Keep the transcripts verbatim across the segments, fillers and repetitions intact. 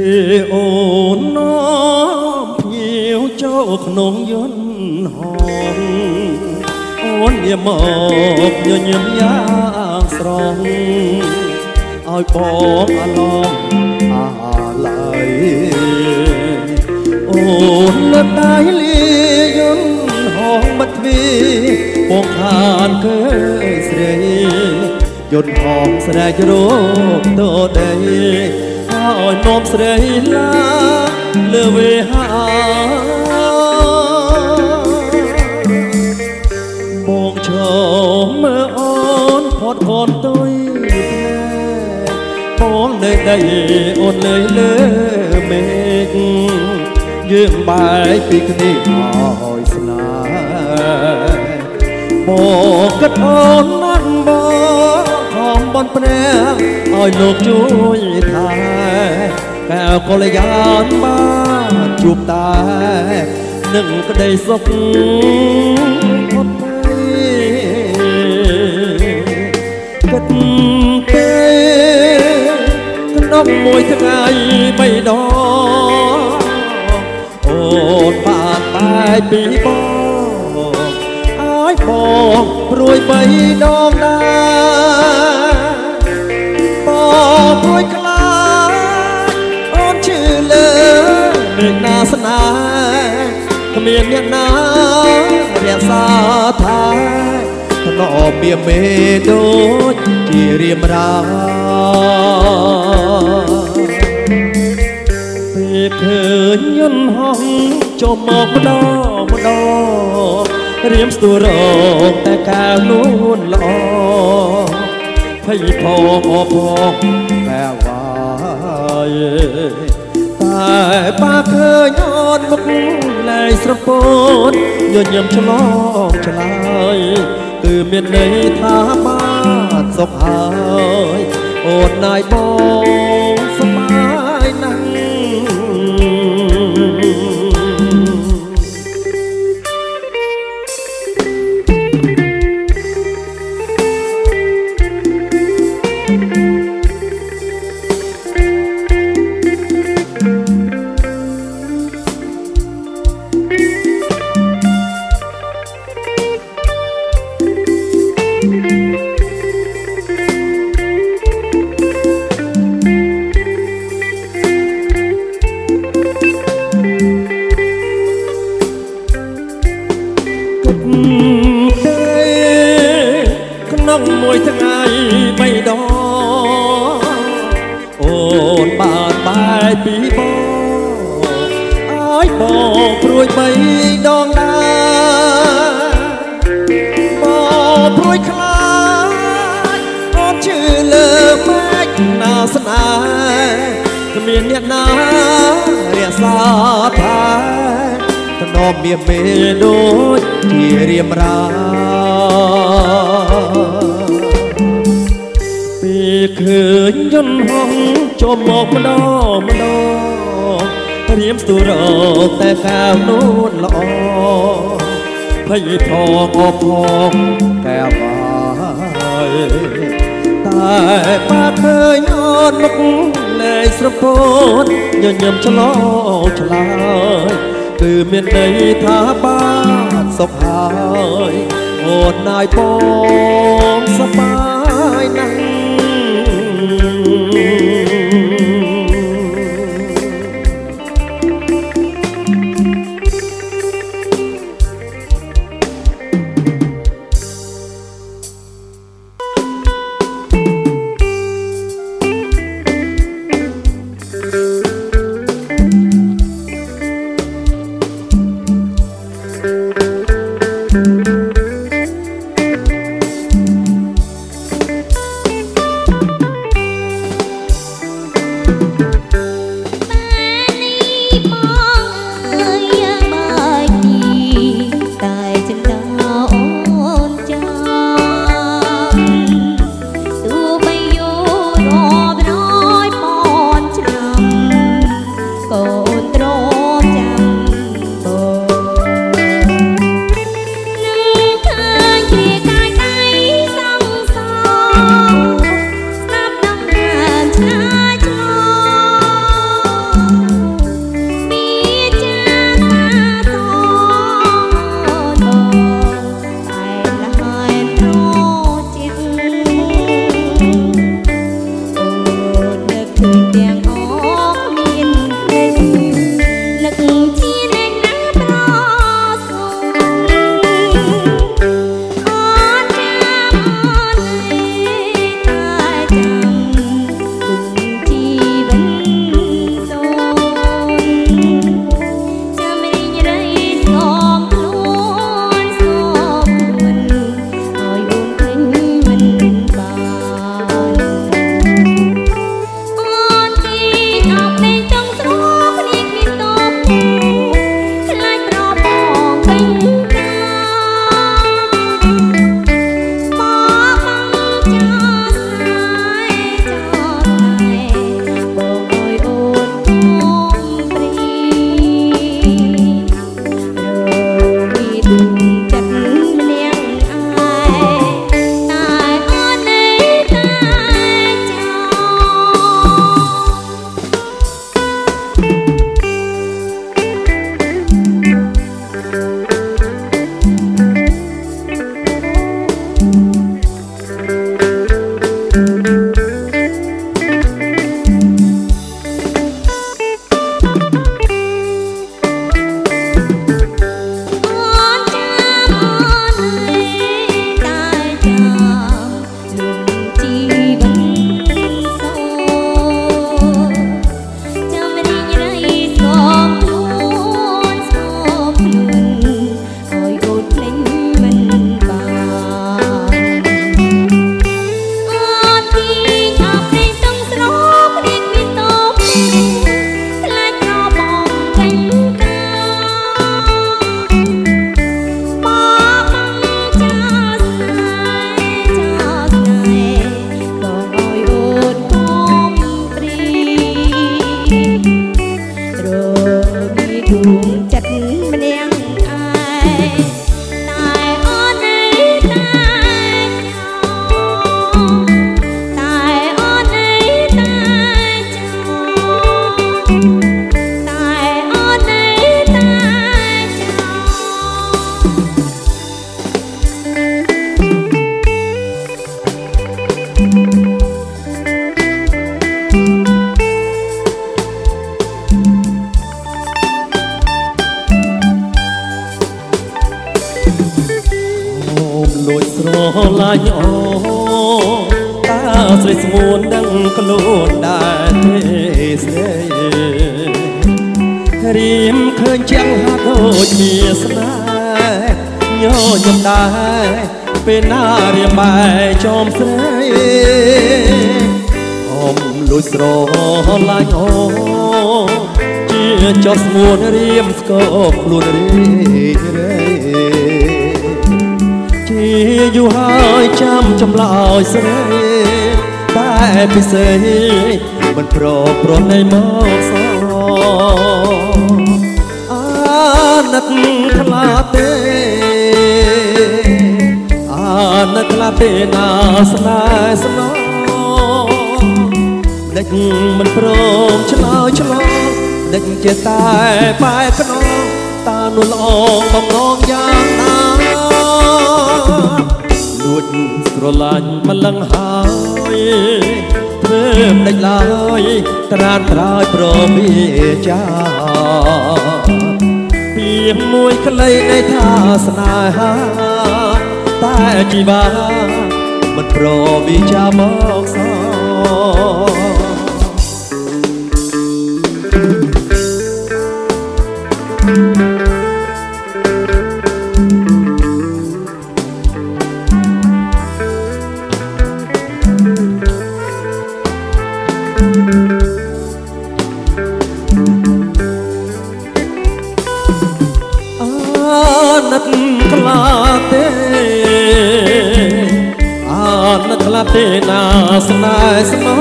អូនน้อมភ្ញៀវចូលក្នុងយន្តហោះអូនយាមកញញឹមយ៉ាងស្រស់ឲ្យបងអាឡំអាឡៃអូនលើដៃលាយន្តហោះបាត់ទ្វីបងខានគឺស្រីយន្តហោះស្រែករោគតដីឲ្យនោមស្រីឡាលើវេហាបងឈរមើលអូនផុតផុតទុយបងនៅដីអូននៅលើមេឃយើងបែកពីគ្នាឲ្យស្នេហ៍បងគិតអូនណាត់បងខំបន់ព្រះឲ្យលោកជួយថែកែវកល្យានបានជួបតែនឹងក្តីសុខអត់គិតទេក្នុងមួយថ្ងៃបីដងអូនបានបែកពីបងឲ្យបងព្រួយបីដងដែរបងព្រួយខ្លាចអូនឈឺលើមេឃណាស្នេហ៍គ្មានអ្នកណារក្សាថាធ្នប់មានមេដូចជារៀមរាពេលឃើញយន្តហោះចូលមកម្ដងម្ដងរៀមស្ទួរកតែកាវនួនល្អភ័យផងអផងតែវាយតែបាឃើញអូនមុខលែងស្រពោនញញឹមឆ្លងឆ្លើយគឺមានន័យថាបានសុខហើយអូនណាយបងសប្បាយណាស់ក្នុងមួយថ្ងៃបីដងអូនបានបែកពីបងឲ្យបងព្រួយបីដងដែរបងព្រួយខ្លាចអូនឈឺលើមេឃណាស្នេហ៍គ្មានអ្នកណារក្សាថាធ្នប់មានមេដូចជារៀមរាពេលឃើញយន្តហោះចូលមកម្ដងម្ដងរៀមស្ទួរកតែកាវនួនល្អភ័យផងអផងតែវាយតែបាឃើញអូនមុខលែងស្រពោនញញឹមឆ្លងឆ្លើយគឺមានន័យថាបានសុខហើយអូនណាយបងសប្បាយណាស់ឡាញ់អូតាស្រីស្ងួនដឹងខ្លួនដែរទេស្រីរៀមឃើញជាងហាក់ដូចជាស្នេហ៍ញញឹមដែរពេលណារៀមបែចំស្រីអមលួចស្រឡាញ់អូជាចោះស្ងួនរៀមស្គប់ខ្លួនរីរេជាយូរហើយចាំចម្លើយស្រីតែពិសេសមិនប្រព្រំនៃមកសអាណិតខ្លាទេអាណិតខ្លាទេណាស្នេហ៍ស្នងដេចមិនព្រមឆ្លើយឆ្លងដេចជាតែបែកខ្នងតានោះល្អបំណងយ៉ាងណាលួចស្រឡាញ់ម្លឹងហើយធ្វើមិនដេចឡើយត្រានត្រើយប្រមាចាពីមួយក្លីនៃថាស្នេហាតែជីវាមិនប្រវិចាមកសទេណាស្នេហ៍ស្មោ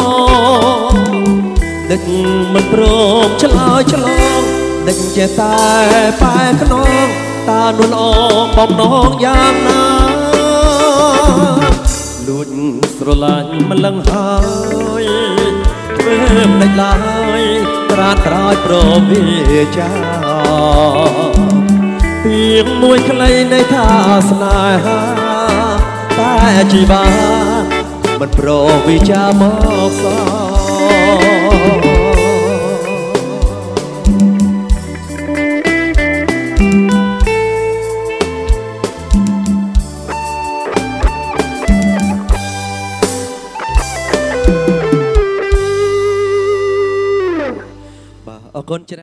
ដេចមិនព្រមឆ្លើយឆ្លងដេចចេះតែបែកខ្នងតានួនអងបំណងយ៉ាងណាលួចស្រឡាញ់ម្លឹងហើយធ្វើមិនដេចឡើយត្រាត្រើយប្រវិចាពីមួយក្លីនៃថាស្នេហាតែជីវាមិនប្រវិចាមកសអរគុណច្រើន